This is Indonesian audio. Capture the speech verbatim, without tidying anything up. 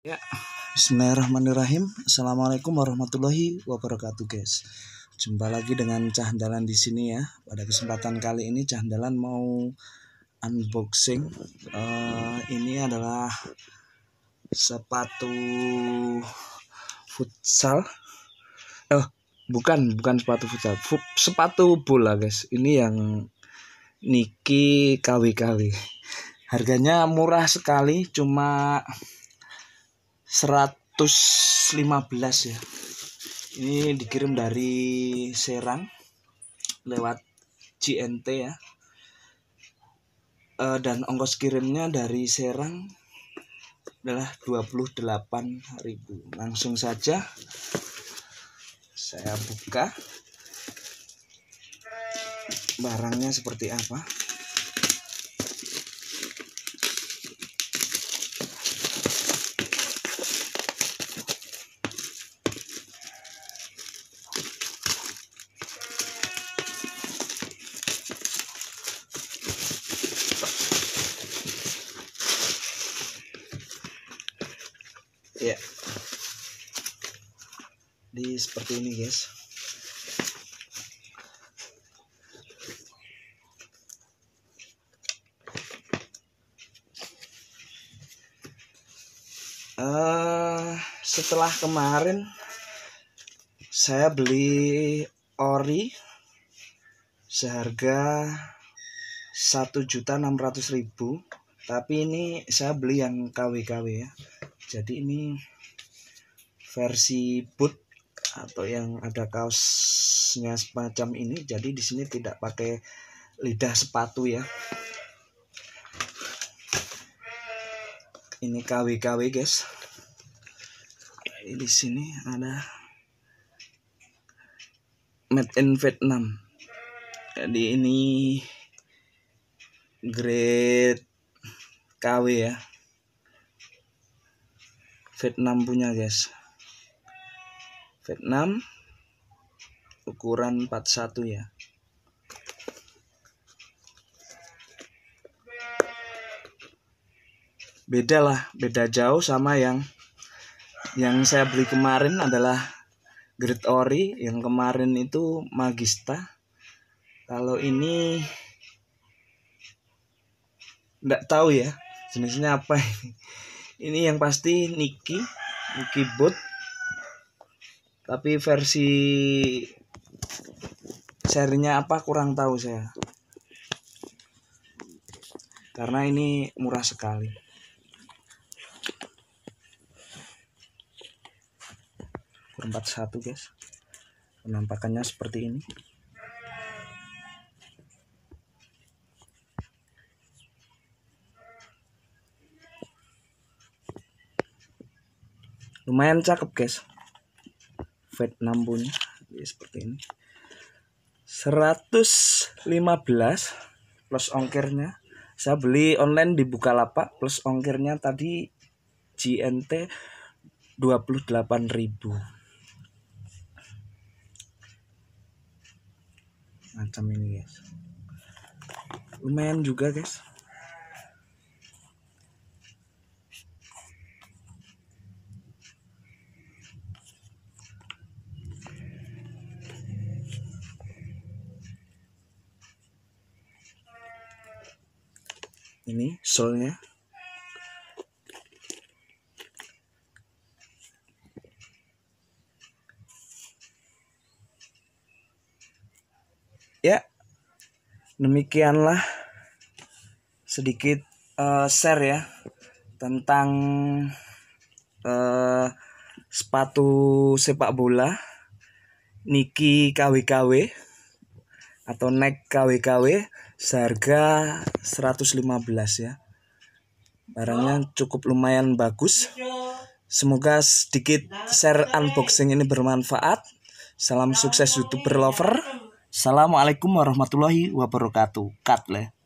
Ya, Bismillahirrahmanirrahim. Assalamualaikum warahmatullahi wabarakatuh, guys. Jumpa lagi dengan Cah Handalan di sini ya. Pada kesempatan kali ini Cah Handalan mau unboxing. Uh, ini adalah sepatu futsal. Oh, bukan, bukan sepatu futsal. F- sepatu bola, guys. Ini yang Nike K W K W. Harganya murah sekali, cuma seratus lima belas ya. Ini dikirim dari Serang lewat J N T ya. E, dan ongkos kirimnya dari Serang adalah dua puluh delapan ribu. Langsung saja saya buka barangnya seperti apa. Ya, di seperti ini, guys. Uh, setelah kemarin saya beli ori seharga satu juta enam ratus ribu, tapi ini saya beli yang K W K W ya. Jadi ini versi boot atau yang ada kaosnya semacam ini. Jadi di sini tidak pakai lidah sepatu ya. Ini K W K W, guys. Di sini ada made in Vietnam. Jadi ini grade K W ya. Vietnam punya, guys. Vietnam ukuran empat puluh satu ya. Beda lah, beda jauh sama yang yang saya beli kemarin adalah grade ori. Yang kemarin itu Magista. Kalau ini enggak tahu ya jenisnya apa ini. Ini yang pasti Nike, Nike boot. Tapi versi serinya apa kurang tahu saya. Karena ini murah sekali. empat puluh satu, guys. Penampakannya seperti ini. Lumayan cakep, guys. Vietnam punya ya, seperti ini. seratus lima belas plus ongkirnya. Saya beli online di Bukalapak, plus ongkirnya tadi J N T dua puluh delapan ribu. Macam ini, guys. Lumayan juga, guys. Ini solnya. Ya, demikianlah sedikit uh, share ya tentang uh, sepatu sepak bola Nike K W K W atau Nike K W K W seharga seratus lima belas ya. Barangnya cukup lumayan bagus. Semoga sedikit share unboxing ini bermanfaat. Salam sukses YouTuber lover. Assalamualaikum warahmatullahi wabarakatuh. Cut le.